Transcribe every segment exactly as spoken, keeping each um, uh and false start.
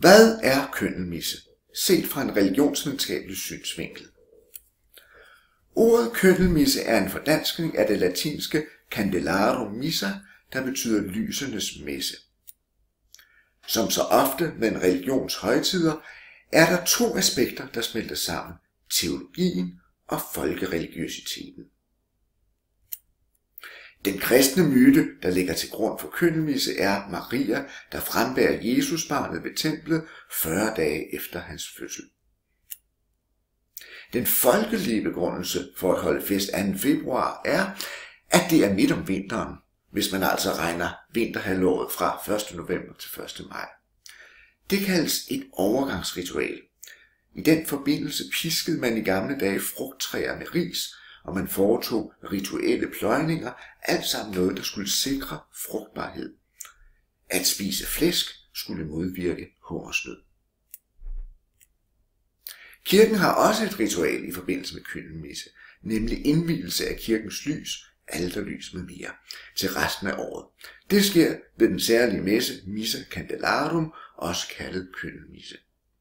Hvad er køndelmisse, set fra en religionsvidenskabelig synsvinkel? Ordet køndelmisse er en fordanskning af det latinske Candelarum missa, der betyder lysenes messe. Som så ofte med en religions højtider, er der to aspekter, der smelter sammen: teologien og folkereligiøsiteten. Den kristne myte, der ligger til grund for køndelmisse, er Maria, der frembærer Jesusbarnet ved templet fyrre dage efter hans fødsel. Den folkelige begrundelse for at holde fest anden februar er, at det er midt om vinteren, hvis man altså regner vinterhalvåret fra første november til første maj. Det kaldes et overgangsritual. I den forbindelse piskede man i gamle dage frugttræer med ris, og man foretog rituelle pløjninger, alt sammen noget, der skulle sikre frugtbarhed. At spise flæsk skulle modvirke hungersnød. Kirken har også et ritual i forbindelse med køndelmisse, nemlig indvielse af kirkens lys, alterlys med mere, til resten af året. Det sker ved den særlige messe Missa Candelarum, også kaldet køndelmisse.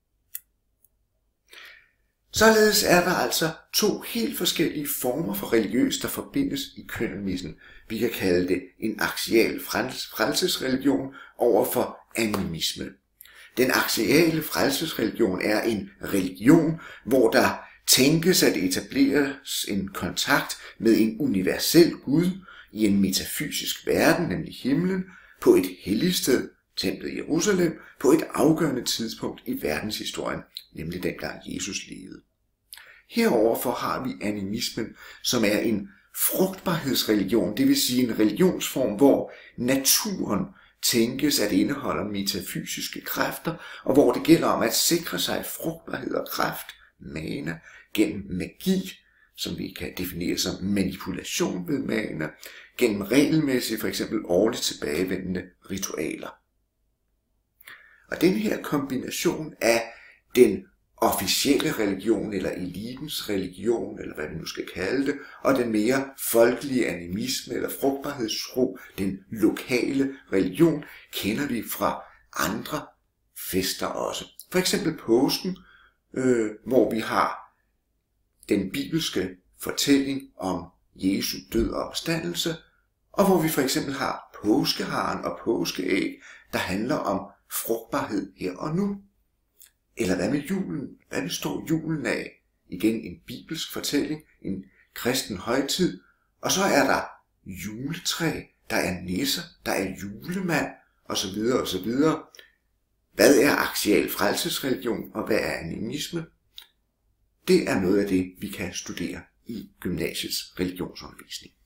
Således er der altså to helt forskellige former for religiøs, der forbindes i køndelmissen. Vi kan kalde det en aksial frelsesreligion over for animisme. Den aksiale frelsesreligion er en religion, hvor der tænkes at etableres en kontakt med en universel Gud i en metafysisk verden, nemlig himlen, på et helligsted, templet i Jerusalem, på et afgørende tidspunkt i verdenshistorien, nemlig dengang Jesus levede. Heroverfor har vi animismen, som er en frugtbarhedsreligion, det vil sige en religionsform, hvor naturen tænkes at indeholde metafysiske kræfter, og hvor det gælder om at sikre sig frugtbarhed og kraft, mana, gennem magi, som vi kan definere som manipulation ved mana, gennem regelmæssige, for eksempel årligt tilbagevendende ritualer. Og den her kombination af den officielle religion, eller elitens religion, eller hvad vi nu skal kalde det, og den mere folkelige animisme, eller frugtbarhedstro, den lokale religion, kender vi fra andre fester også. For eksempel påsken, øh, hvor vi har den bibelske fortælling om Jesu død og opstandelse, og hvor vi for eksempel har påskeharen og påskeæg, der handler om frugtbarhed her og nu. Eller hvad med julen? Hvad består julen af? Igen en bibelsk fortælling, en kristen højtid. Og så er der juletræ, der er nisser, der er julemand, osv. osv. Hvad er aksial frelsesreligion, og hvad er animisme? Det er noget af det, vi kan studere i gymnasiets religionsundervisning.